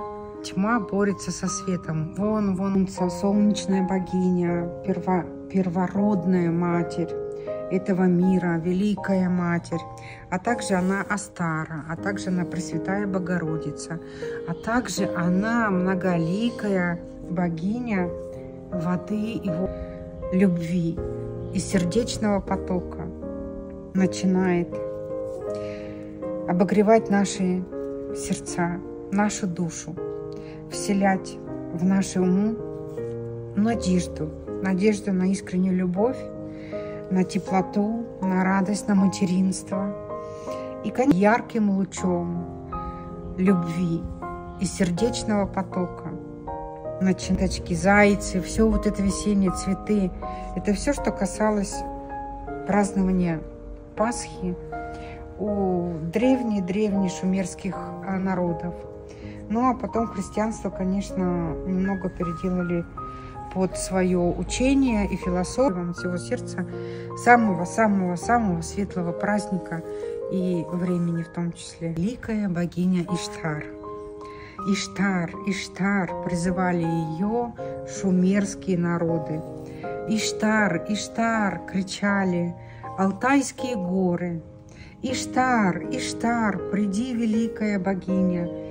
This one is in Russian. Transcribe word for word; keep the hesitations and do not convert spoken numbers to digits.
Тьма борется со светом. Вон, вон, солнечная богиня, перво, первородная матерь этого мира, великая матерь. А также она Астара, а также она Пресвятая Богородица, а также она многоликая богиня воды и любви и сердечного потока. Начинает обогревать наши сердца, нашу душу, вселять в наши умы надежду, надежду на искреннюю любовь, на теплоту, на радость, на материнство. И, конечно, ярким лучом любви и сердечного потока. Начиночки, зайцы, все вот это весенние цветы. Это все, что касалось празднования Пасхи у древних-древних шумерских народов. Ну а потом христианство, конечно, немного переделали под свое учение и философию всего сердца самого-самого-самого светлого праздника и времени в том числе. Великая богиня Иштар. Иштар, Иштар, призывали ее шумерские народы. Иштар, Иштар, кричали Алтайские горы. Иштар, Иштар, приди, великая богиня.